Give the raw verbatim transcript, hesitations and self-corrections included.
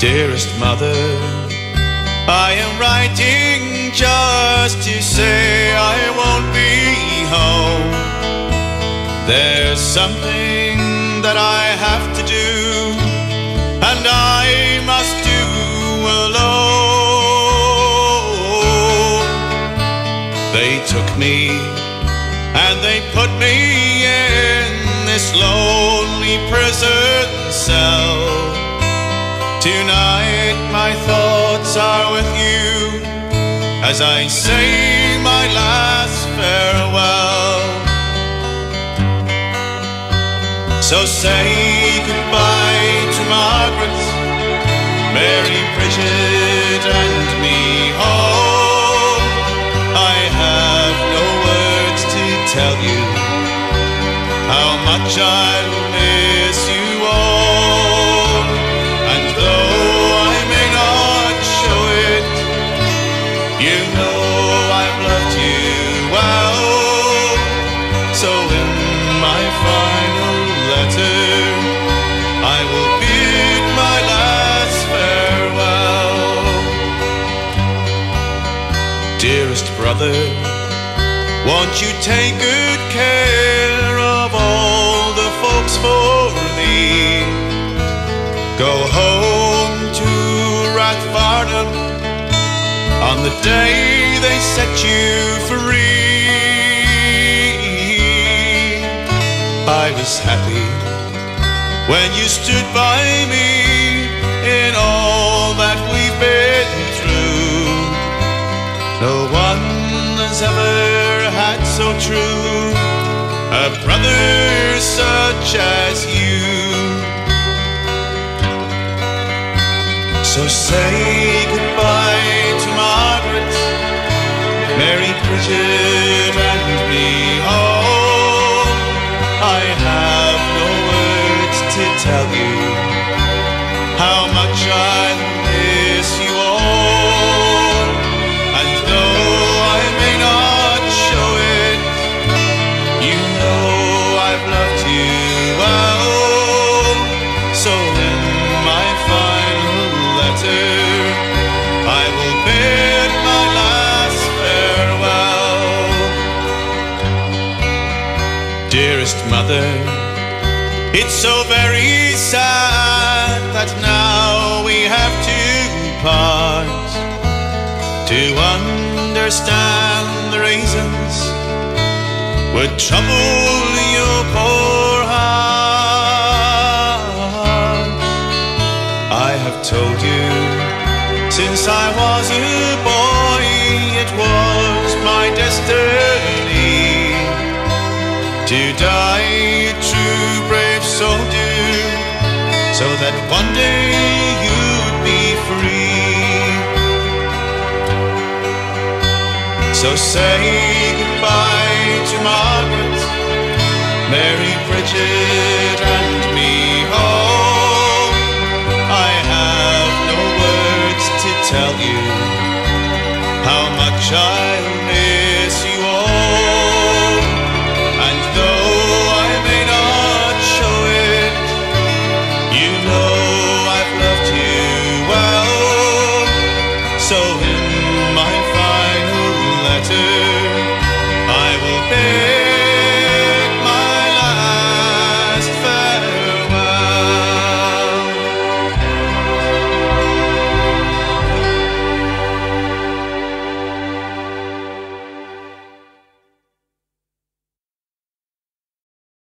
Dearest mother, I am writing just to say I won't be home. There's something that I have to do, and I must do alone. They took me and they put me in this lonely prison cell. Tonight my thoughts are with you as I say my last farewell. So say goodbye to Margaret, Mary, Bridget and me home. I have no words to tell you how much I'll miss you all. And though I may not show it, you know I've loved you well. So in my final letter, I will bid my last farewell. Dearest brother, won't you take good care of all the folks for me? Go home to Rathfarnham on the day they set you free. I was happy when you stood by me in all that we've been through. No one has ever had so true a brother such as you. So say goodbye to Margaret, Mary, Bridget and me all. I have no words to tell you how much I miss you all. And though I may not show it, you know I've loved you well. So in my final letter, I will bid my last farewell. Dearest mother, it's so very sad that now we have to part. To understand the reasons would trouble your poor heart. I have told you since I was a boy it was my destiny to die a true brave soldier, so that one day you'd be free. So say goodbye to Margaret, Mary, Bridget and me all. I have no words to tell you how much I miss you all. And though I may not show it, you know I've loved you well. So in my final letter, I will bear